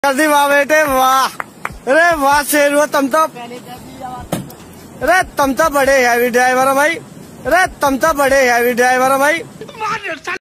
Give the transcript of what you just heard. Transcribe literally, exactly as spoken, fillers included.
कर दी वाह बेटे वाह। अरे वाह शेर हुआ तुम तो। अरे तुम तो बड़े हैवी ड्राइवर हो भाई। अरे तुम तो बड़े हैवी ड्राइवर हो भाई।